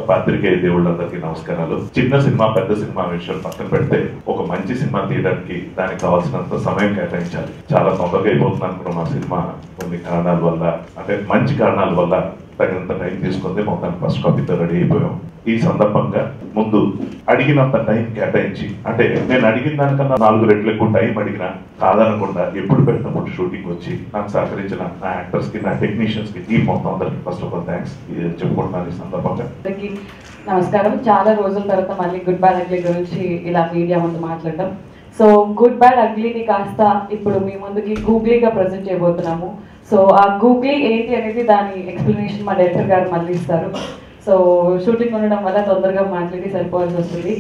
పాత్రికేయ దేవుళ్ళందరికీ నమస్కారాలు. చిన్న సినిమా పెద్ద సినిమా విషయం పక్కన పెడితే ఒక మంచి సినిమా తీయడానికి దానికి కావాల్సినంత సమయం కేటాయించాలి. చాలా తొందరగా అయిపోతుంది అనుకున్న మా సినిమా కొన్ని కారణాల వల్ల, అంటే మంచి కారణాల వల్ల తగినంత టైం తీసుకుంది. మొత్తానికి ఫస్ట్ కాపీతో రెడీ అయిపోయాం. ఈ సందర్భంగా ముందు అడిగినంత టైం కేటాయించి, అంటే నేను అడిగిన దానికన్నా 4 రెట్లు ఎక్కువ టైం అడిగినా కాదనకుండా ఎప్పుడు పెట్టినప్పుడు షూటింగ్ వచ్చి నాకు సహకరించిన నా యాక్టర్స్ కి, నా టెక్నీషియన్స్ కి, టీమ్ మొత్తం అందరికి ఫస్ట్ ఆఫ్ ఆల్ థ్యాంక్స్ చెప్పుకుంటున్నాను ఈ సందర్భంగా. నమస్కారం. చాలా రోజుల తర్వాత మళ్ళీ గుడ్ బ్యాడ్ అగ్లీ గురించి ఇలా మీడియా ముందు మాట్లాడడం. సో గుడ్ బ్యాడ్ అగ్లీని కాస్త ఇప్పుడు మీ ముందుకి గూగ్లీగా ప్రజెంట్ చేయబోతున్నాము. సో ఆ గూగ్లీ ఏంటి అనేది దాని ఎక్స్ప్లెనేషన్ మా డైరెక్టర్ గారు మళ్ళీ ఇస్తారు. సో షూటింగ్ ఉండడం వల్ల తొందరగా మాట్లాడి సరిపోవాల్సి వస్తుంది.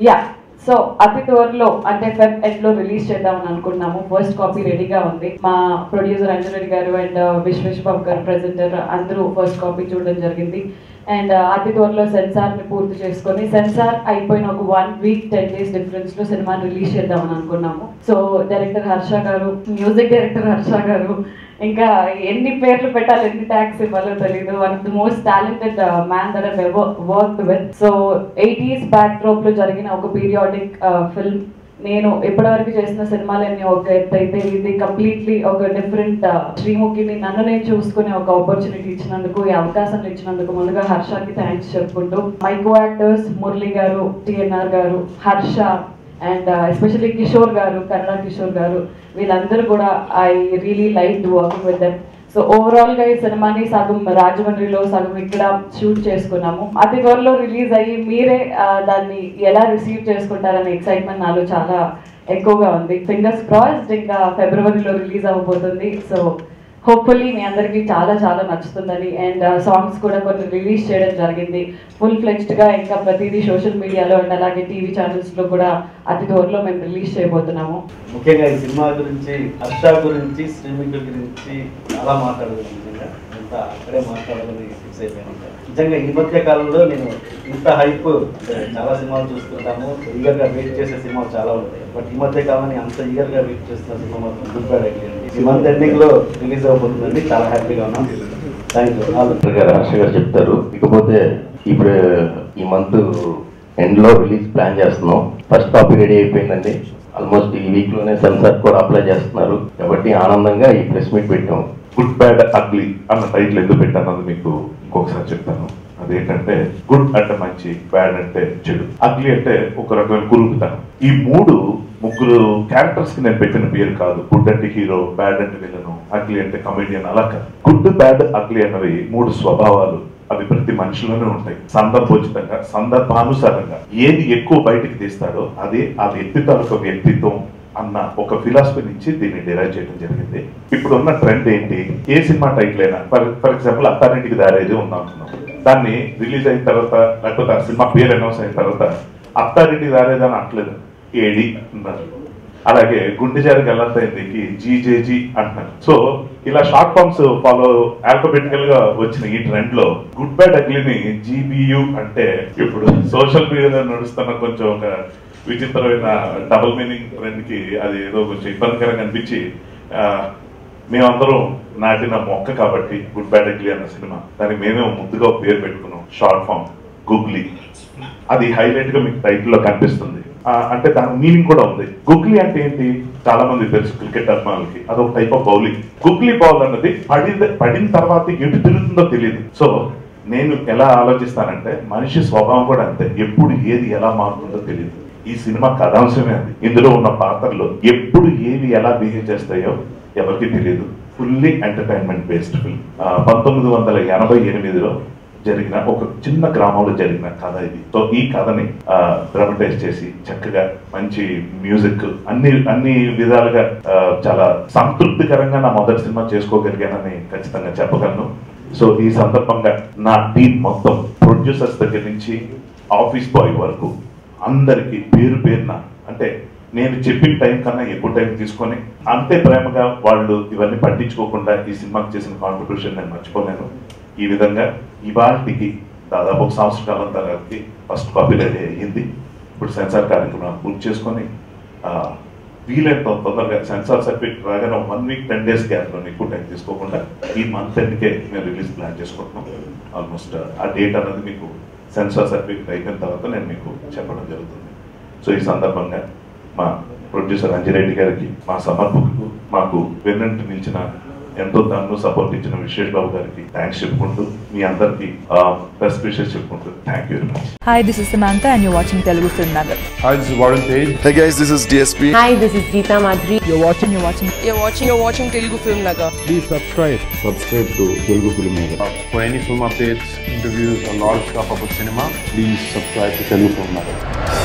సో అతి త్వరలో అంటే ఫెబ్ ఎండ్లో రిలీజ్ చేద్దామని అనుకున్నాము. ఫస్ట్ కాపీ రెడీగా ఉంది. మా ప్రొడ్యూసర్ అంజన్ రెడ్డి గారు అండ్ విశ్వేశ్బాబు గారు ప్రెజెంటర్ అందరూ ఫస్ట్ కాపీ చూడడం జరిగింది. అండ్ అతి త్వరలో సెన్సార్ని పూర్తి చేసుకొని సెన్సార్ అయిపోయిన ఒక 1 వీక్ 10 డేస్ డిఫరెన్స్లో సినిమాని రిలీజ్ చేద్దామని అనుకున్నాము. సో డైరెక్టర్ హర్ష గారు, మ్యూజిక్ డైరెక్టర్ హర్ష గారు, ఇంకా ఎన్ని పేర్లు పెట్టాలి, ఎన్ని ట్యాగ్స్ ఇవ్వాలో తెలియదు. One of the most talented man that I ever worked with. So 80s backdrop లో జరిగిన ఒక పీరియాడిక్ ఫిల్మ్. నేను ఇప్పటివరకు చేసిన సినిమాలన్నీ ఒక ఎత్తు అయితే, ఇది కంప్లీట్లీ ఒక డిఫరెంట్ శ్రీముఖిని నన్ను నేను చూసుకునే ఒక ఆపర్చునిటీ ఇచ్చినందుకు, ఈ అవకాశం ఇచ్చినందుకు ముందుగా హర్షకి థ్యాంక్స్ చెప్పుకుంటూ, మై కో యాక్టర్స్ మురళి గారు, టిఎన్ఆర్ గారు, హర్ష అండ్ ఎస్పెషల్లీ కిషోర్ గారు, కన్నడ కిషోర్ గారు, వీళ్ళందరూ కూడా I really like working with them. So ఓవరాల్గా ఈ సినిమాని సగం రాజమండ్రిలో సగం ఇక్కడ షూట్ చేసుకున్నాము. అతి త్వరలో రిలీజ్ అయ్యి మీరే దాన్ని ఎలా రిసీవ్ చేసుకుంటారనే ఎక్సైట్మెంట్ నాలో చాలా ఎక్కువగా ఉంది. ఫింగర్స్ క్రాస్డ్, ఇంకా ఫిబ్రవరిలో రిలీజ్ అవ్వబోతుంది. సో హోప్ఫుల్లీ మీ అందరికీ చాలా చాలా నచ్చుతుందని. అండ్ సాంగ్స్ కూడా కొన్ని రిలీజ్ చేయడం జరిగింది ఫుల్ ఫ్లెడ్జ్డ్గా. ఇంకా ప్రతిదీ సోషల్ మీడియాలో అండ్ అలాగే టీవీ ఛానల్స్లో కూడా అతి త్వరలో మేము రిలీజ్ చేయబోతున్నాము. ముఖ్యంగా ఈ సినిమా గురించి, హర్ష గురించి, శ్రీముఖి గురించి చాలా మాట్లాడదు. నిజంగా అంతా అక్కడే మాట్లాడాలని ఫిక్స్ అయిపోయాను. నిజంగా ఈ మధ్య కాలంలో నేను ఇంత హైప్, చాలా సినిమాలు చూస్తుంటాము, ఈగర్గా వెయిట్ చేసే సినిమాలు చాలా ఉంటాయి. బట్ ఈ మధ్య కాలంలో అంత ఈగర్గా వెయిట్ చేస్తున్న సినిమా మాత్రం గుడ్ బ్యాడ్ అగ్లీ అండి. ఈ మంత్ ఎండింగ్ లో రిలీజ్ అవబోతుందండి. చాలా హ్యాపీగా ఉన్నాం. Thank you. హర్ష గారు చెప్తారు. ఇకపోతే ఇప్పుడు ఈ మంత్ ఎండ్ లో రిలీజ్ ప్లాన్ చేస్తున్నాం. ఫస్ట్ కాపీ రెడీ అయిపోయిందండి. ఆల్మోస్ట్ ఈ వీక్ లోనే సెన్సార్ కూడా అప్లై చేస్తున్నారు. కాబట్టి ఆనందంగా ఈ ప్రెస్ మీట్ పెట్టాం. గుడ్ బ్యాడ్ అగ్లీ అన్న టైటిల్ ఎందుకు పెట్టానది మీకు ఇంకొకసారి చెప్తాను. అదేంటంటే, గుడ్ అంటే మంచి, బ్యాడ్ అంటే చెడు, అగ్లీ అంటే ఒక రకమైన కురుకుతనం. ఈ ముగ్గురు క్యారెక్టర్స్ కి నేను పెట్టిన పేరు కాదు. గుడ్ అంటే హీరో, బ్యాడ్ అంటే విలను, అగ్లీ అంటే కమెడియన్, అలా కాదు. గుడ్, బ్యాడ్, అగ్లీ అన్నవి 3 స్వభావాలు. అవి ప్రతి మనిషిలోనే ఉంటాయి. సందర్భోచితంగా, సందర్భానుసారంగా ఏది ఎక్కువ బయటికి తీస్తాడో అదే ఆ వ్యక్తి తాలూకు వ్యక్తిత్వం అన్న ఒక ఫిలాసఫీ నుంచి దీన్ని డిరైవ్ చేయడం జరిగింది. ఇప్పుడు ఉన్న ట్రెండ్ ఏంటి? ఏ సినిమా టైటిల్ అయినా, ఫర్ ఎగ్జాంపుల్ అత్తారింటికి దారేది ఉందనుకున్నాం. దాన్ని రిలీజ్ అయిన తర్వాత, లేకపోతే ఆ సినిమా పేరు అనౌన్స్ అయిన తర్వాత అత్తారింటికి దారేది అని అంటలేదు, ఏడి అన్నారు. అలాగే గుండె జారి గల్లంతైందికి జీజేజీ అంటున్నారు. సో ఇలా షార్ట్ ఫార్మ్స్ ఫాలో ఆల్ఫాబెటికల్ గా వచ్చిన ఈ ట్రెండ్ లో గుడ్ బ్యాడ్ అగ్లీని జీబీయూ అంటే ఇప్పుడు సోషల్ మీడియాలో నడుస్తున్న కొంచెం ఒక విచిత్రమైన డబుల్ మీనింగ్ ట్రెండ్ కి అది ఏదో కొంచెం ఇబ్బందికరంగా అనిపించి మేమందరం నాటిన మొక్క కాబట్టి గుడ్ బ్యాడ్ అగ్లీ అన్న సినిమా, దానికి మేమే ముద్దుగా పేరు పెట్టుకున్నాం, షార్ట్ ఫామ్ గుగ్లీ. అది హైలైట్ గా మీకు టైటిల్ లో కనిపిస్తుంది. అంటే దాని మీనింగ్ కూడా ఉంది. గుగ్లీ అంటే ఏంటి? చాలా మంది తెలుసు క్రికెట్ అభిమానులకి, అదొక type of bowling. Googly ball అన్నది పడిన తర్వాత ఎటు తిరుగుతుందో తెలియదు. సో నేను ఎలా ఆలోచిస్తానంటే, మనిషి స్వభావం కూడా అంతే, ఎప్పుడు ఏది ఎలా మారుతుందో తెలియదు. ఈ సినిమా కథాంశమే అది. ఇందులో ఉన్న పాత్రలు ఎప్పుడు ఏవి ఎలా బిహేవ్ చేస్తాయో ఎవరికి తెలియదు. Fully entertainment based film. 1988లో జరిగిన ఒక చిన్న గ్రామంలో జరిగిన కథ ఇది. సో ఈ కథని డ్రామటైజ్ చేసి చక్కగా మంచి మ్యూజిక్, అన్ని విధాలుగా చాలా సంతృప్తికరంగా నా మొదటి సినిమా చేసుకోగలిగానని ఖచ్చితంగా చెప్పగలను. సో ఈ సందర్భంగా నా టీం మొత్తం, ప్రొడ్యూసర్స్ దగ్గర నుంచి ఆఫీస్ బాయ్ వరకు అందరికి పేరు పేరున, అంటే నేను చెప్పిన టైం కన్నా ఎక్కువ టైం తీసుకొని అంతే ప్రేమగా వాళ్ళు ఇవన్నీ పట్టించుకోకుండా ఈ సినిమాకి చేసిన కాంట్రిబ్యూషన్ నేను మర్చిపోలేను. ఈ విధంగా ఇవాళకి దాదాపు 1 సంవత్సర కాలం తర్వాత ఫస్ట్ కాపీ రెడీ అయ్యింది. ఇప్పుడు సెన్సార్ కార్యక్రమం పూర్తి చేసుకొని వీలైనంత తొందరగా సెన్సార్ సర్టిఫికేట్ రాగానే 1 వీక్ 10 డేస్ గ్యాప్లో ఎక్కువ టైం తీసుకోకుండా ఈ మంత్ ఎండ్కే మేము రిలీజ్ ప్లాన్ చేసుకుంటున్నాం. ఆల్మోస్ట్ ఆ డేట్ అనేది మీకు సెన్సార్ సర్టిఫికేట్ అయిపోయిన తర్వాత నేను మీకు చెప్పడం జరుగుతుంది. సో ఈ సందర్భంగా మా ప్రొడ్యూసర్ అంజిరెడ్డి గారికి, మా సమర్పకులకు, మాకు వెన్నంటి నిలిచిన ఎంతో తనను సపోర్ట్ ఇచ్చిన విశేష్ బాబు గారికి థ్యాంక్స్ చెప్పుకుంటూ, మీ అందరికి బెస్ట్ విషెస్ చెప్పుకుంటూ thank you very much. Hi, this is Samantha and you're watching Telugu Film Nagar. Hi, this is Warren Page. Hey guys, this is DSP. Hi, this is Geeta Madhuri. You're watching Telugu Film Nagar. Please subscribe to Telugu Film Nagar. for any film updates, interviews, and lot of stuff about cinema. Please subscribe to Telugu Film Nagar.